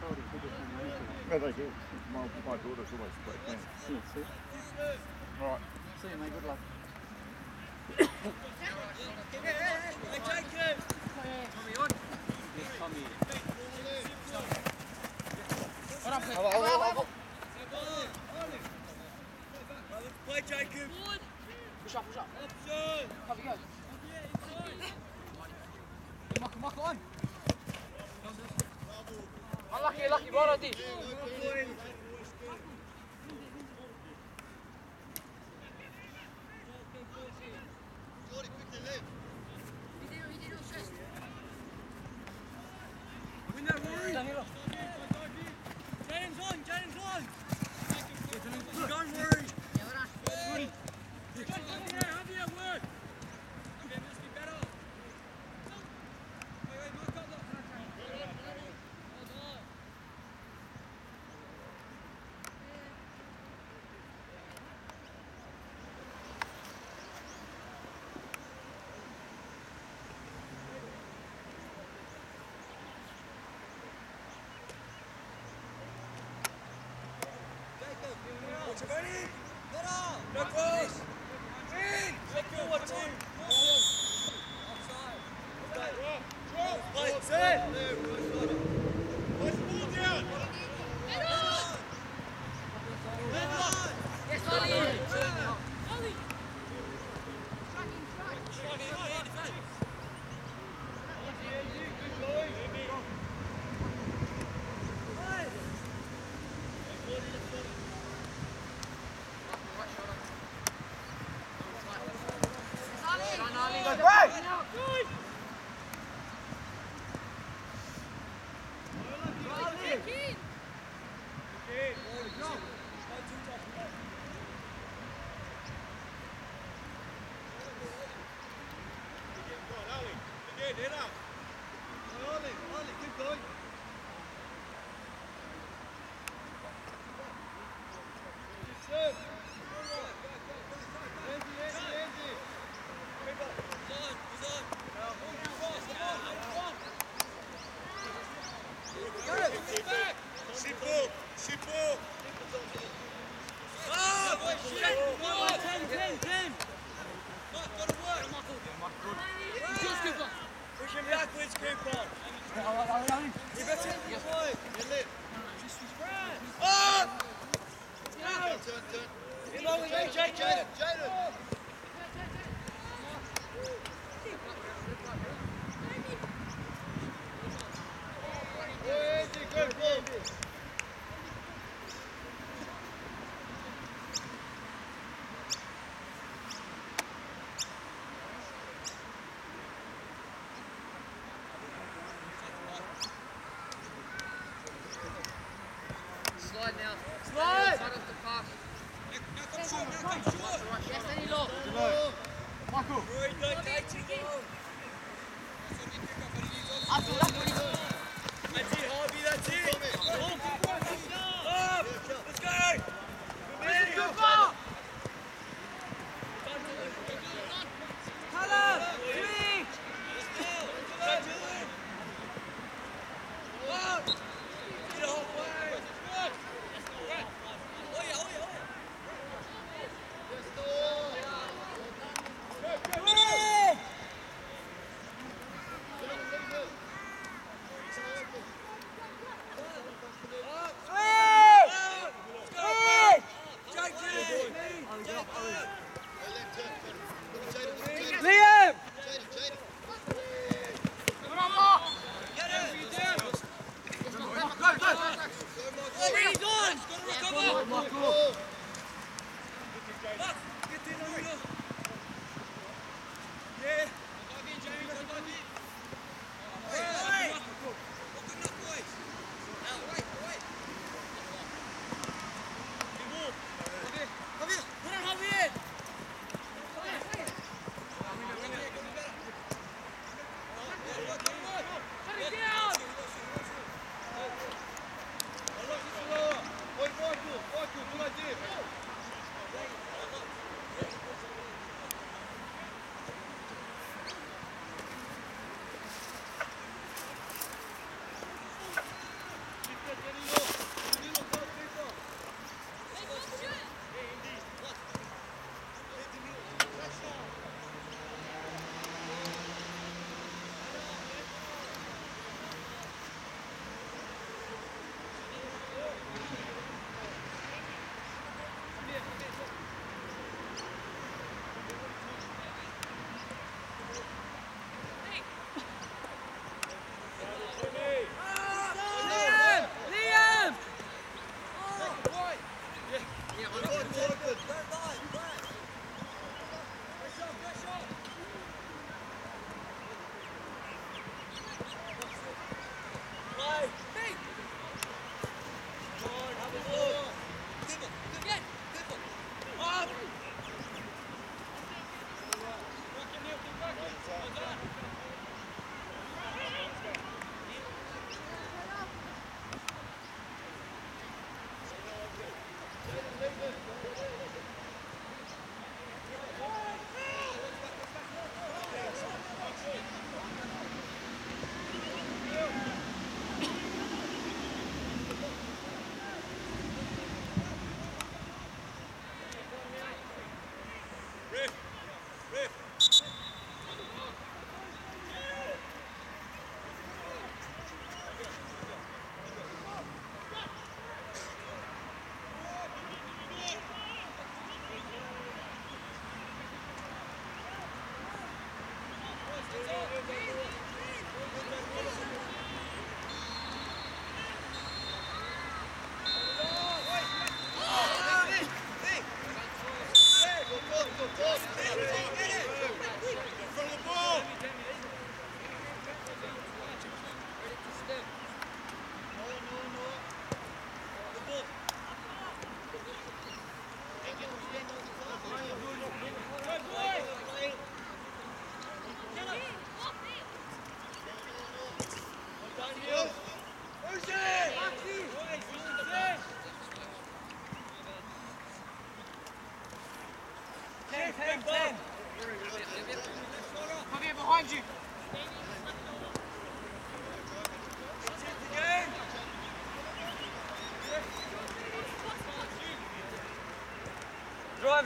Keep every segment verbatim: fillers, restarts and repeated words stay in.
Yeah, they do. My, my daughter's always played tennis. Yeah, see? Right. See you, mate. Good luck. Hey, Jacob! Tommy on. Yes, Tommy. Hold on, Hold on, hold on, hold on. Play, Jacob! Push up, push up. Option! Have you go. Marco, Marco, on. Unlucky, lucky, well done, D. James on, James on! Don't worry! Javier, work! Okay, must be better! Wait, wait, mark up, look! Hold on! Jacob! Ready? No cross! In! Go forward, team! Offside! Play, set! Push ball down! Yes, Ollie! Ollie! Slide now. Slide! Side of the pass. Yes, any low. Michael! Up, up, ready. That's it, Harvey, that's it! Up! Let's go! Let's go, go! Colour! Three! Let's go! Up! Get it halfway! Oh yeah, oh yeah, oh yeah!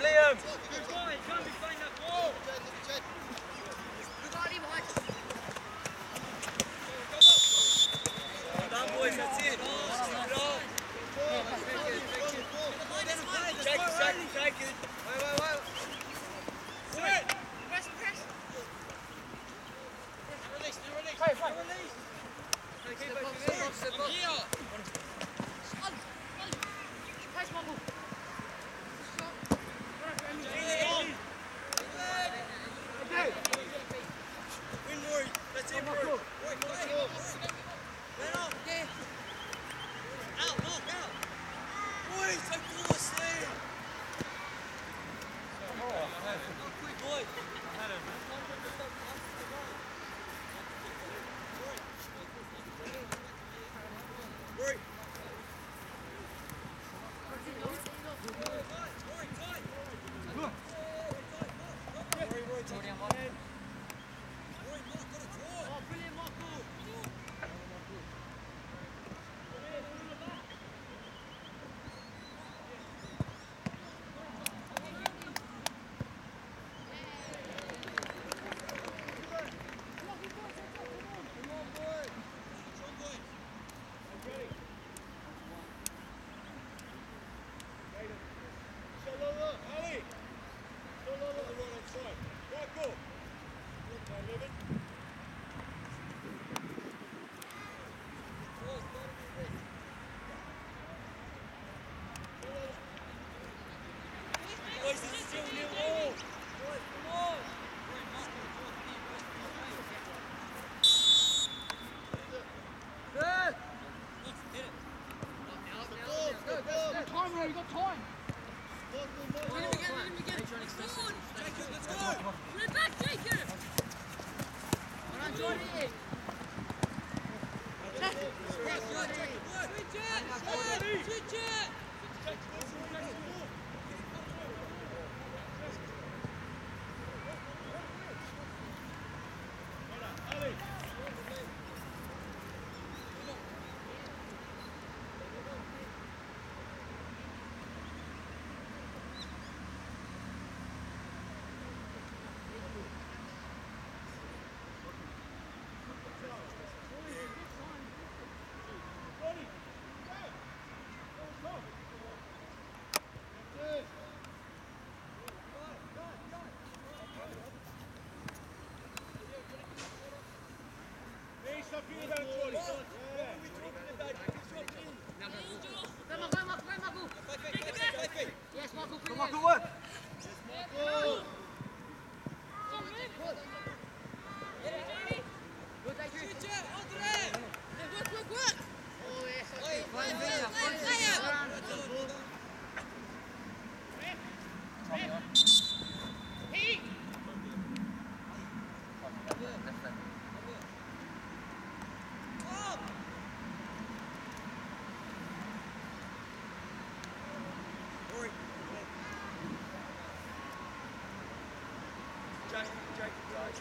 Liam. Good boy, you can't be playing that ball. Well done, boys, that's it. Keep it on. Shake it, shake it, shake it. Wait, wait, wait. Sit. Press, press. Release, release. Play, play. Release. Step up, step up, step up. Here. Press, Marco. Win, Rory. That's it, Rory. Rory, play. Let off. Yeah. Out, knock, out. Boys, so closely. Quick, boy. Rory. Boys, this is still nil all. Boys, come on. Good. Hit it. Got time, Rory, you got time. Hit him again, hit him again. Jacob, let's go. Put it back, Jacob. Well done, Jordan. Yes, Marco, bring it. Marco, work. Good, Adrian. Work, work, work. Oh, yes, okay. Fine, fine, fine. Rory. Jack, Jack,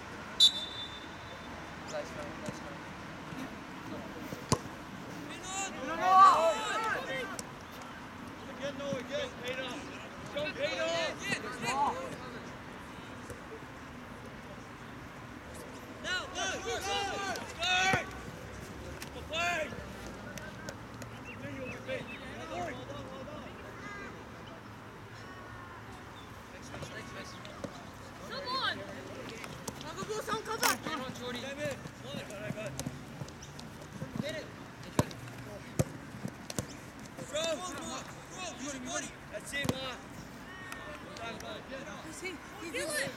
Again, no, again. Peter. Go, Peter. Now, go, go, go. Let's go. Come play. Continue on your feet. Rory. Come on. Marco, go, sound cover. Come on, Jordy. Come in. Go, go, go. Hit it. Throw, Mark. Throw, use your body. That's it, Mark. Well done, mate. See, feel it.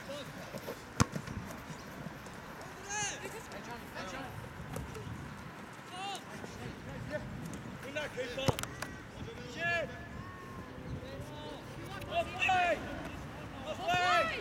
Win that, keeper. Shit. Off play. Off play.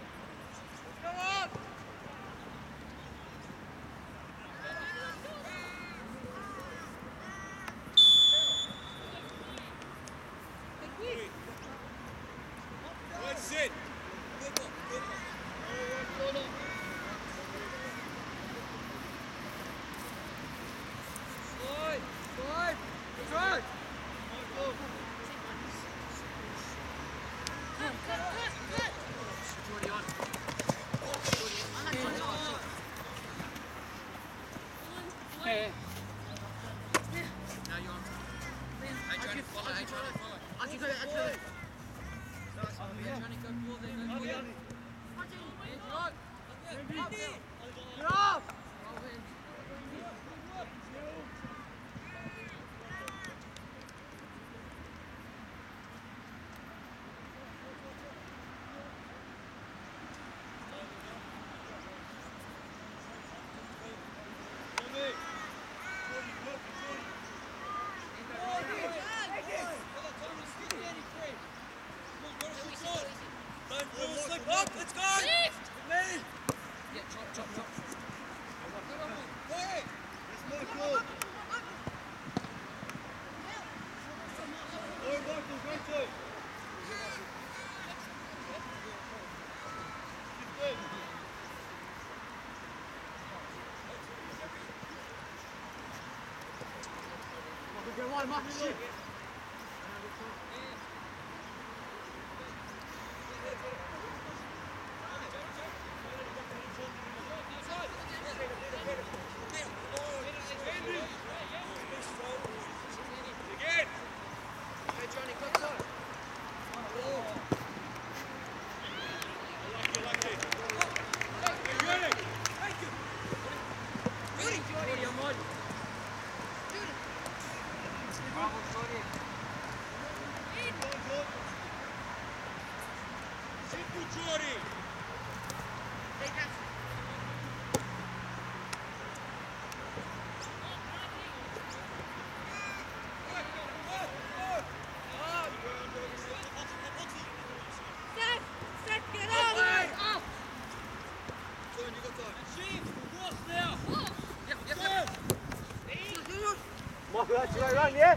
Go on. Let's go! Me! Yeah, chop, chop, chop. Hey! That's Michael! Oh, Michael, go to! Go wide, Mark. Shoot. Michael, that's your way run, yeah?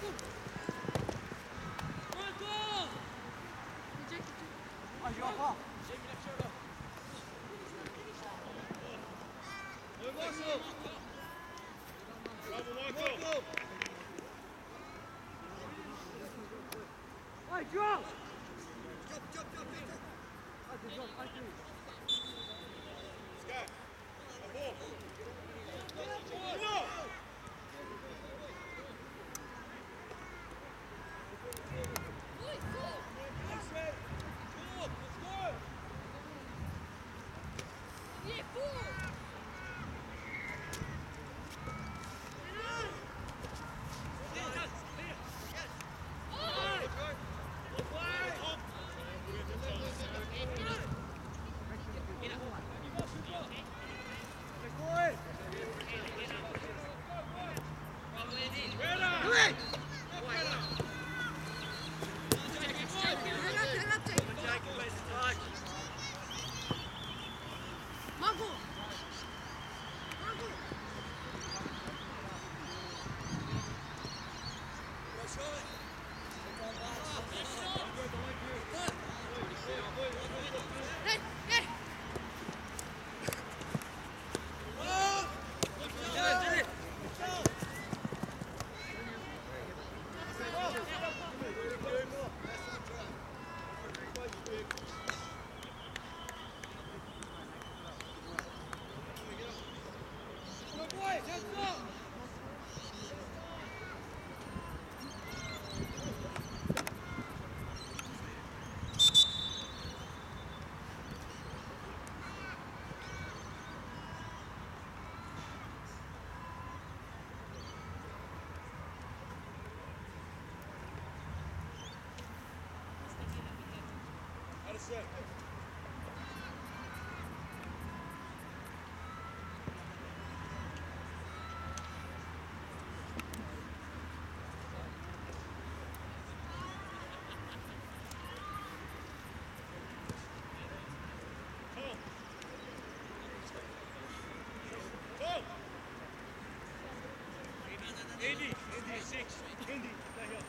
Indy, Indy, six. Indy, stay here.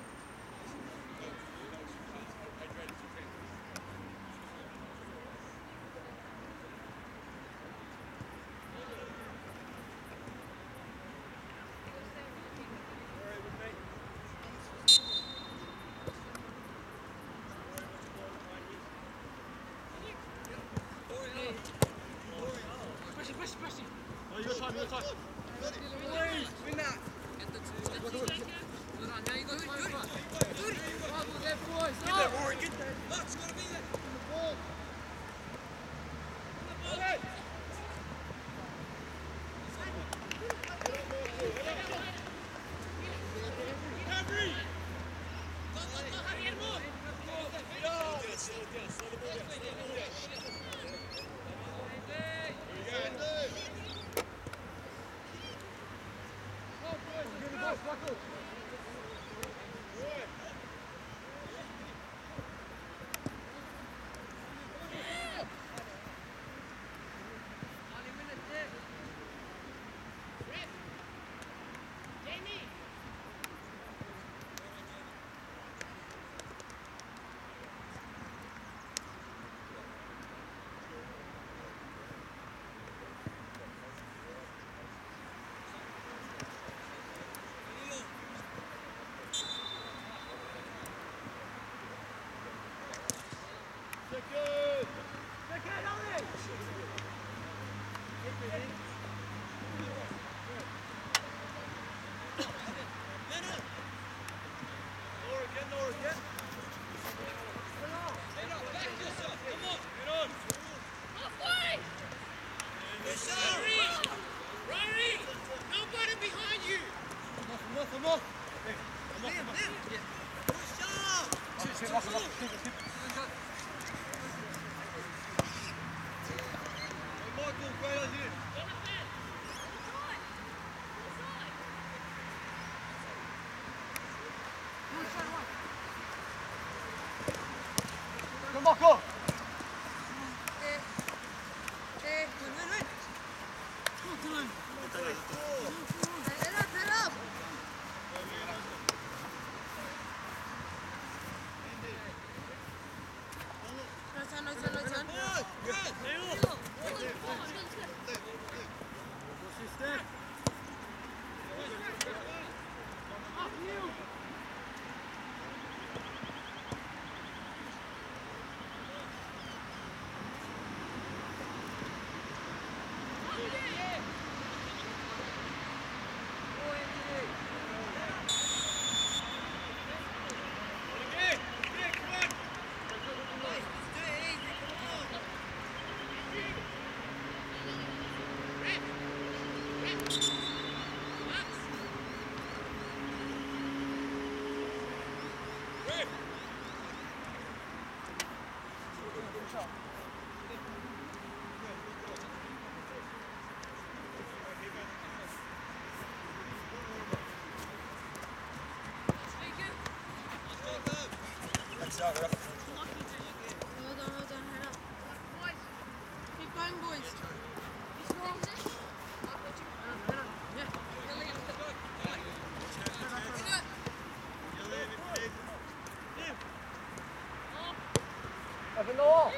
Pressure, pressure, pressure. No, you got time, you got time. Win that. Get the two. Good on, now you got time for us. Bravo there, boys. Get there, Rory, get there. Luck's got to be there. Ball. Marco! Eh, eh, win, win, win. Head up, head up. No turn, no turn, no turn. Out, Hold on, hold on, head up. Keep going, boys. Head up, head up. Yeah. Up in the wall!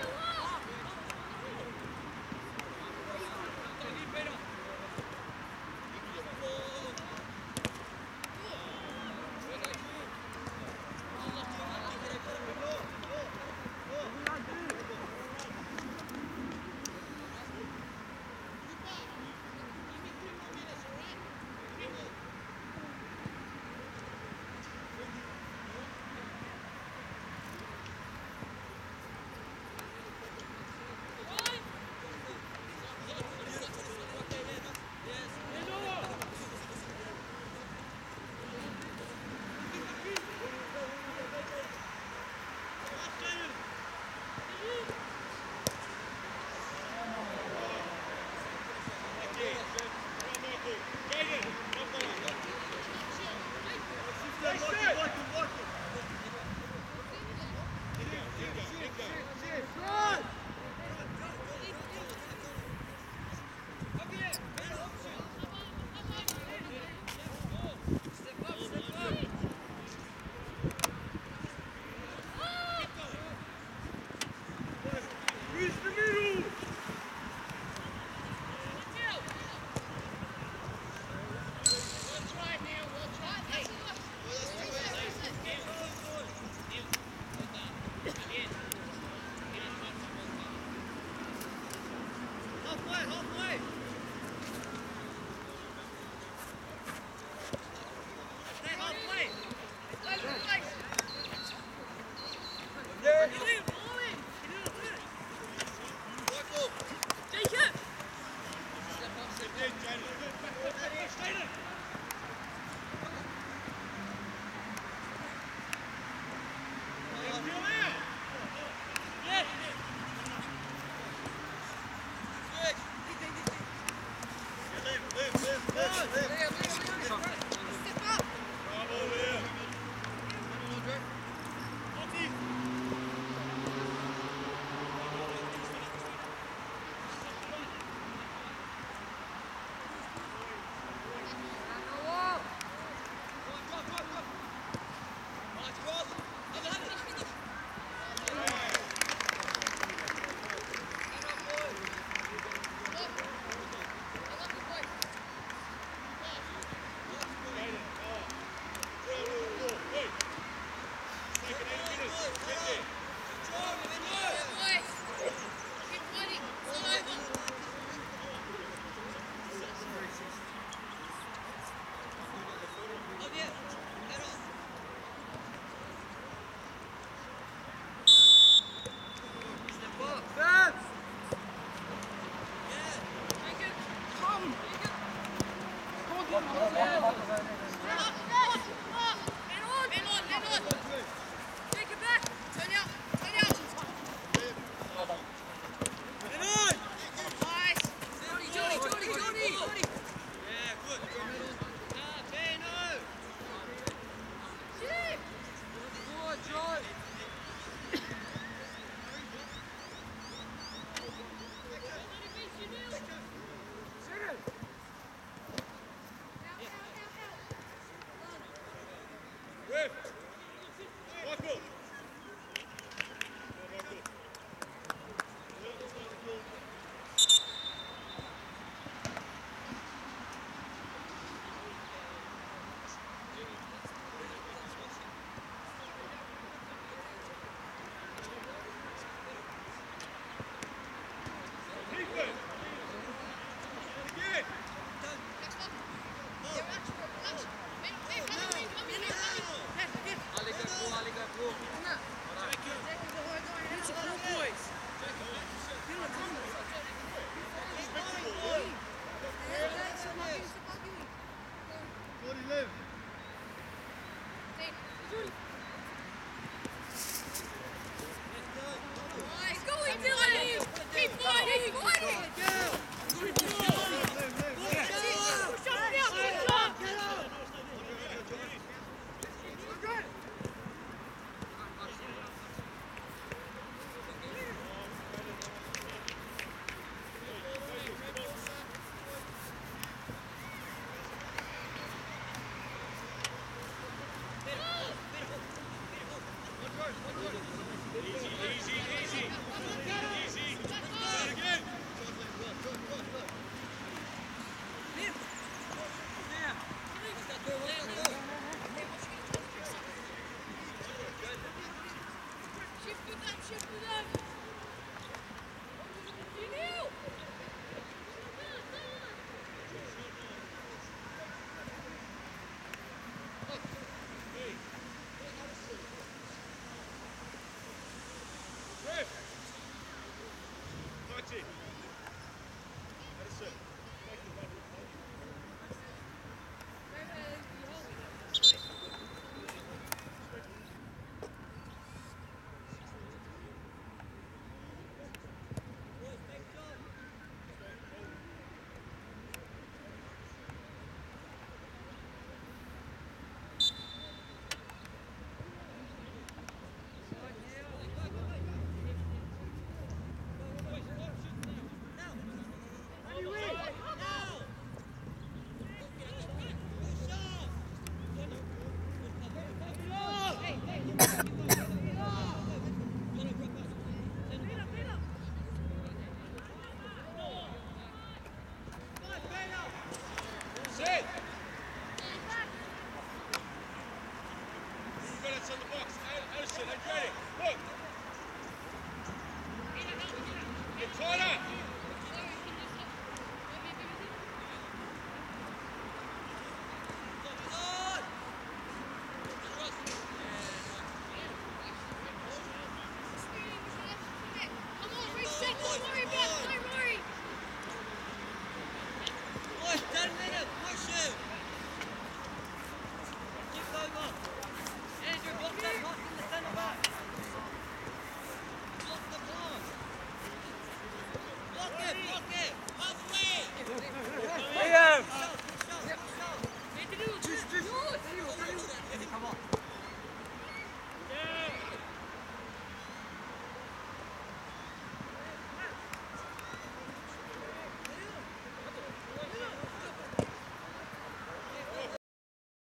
Stay there.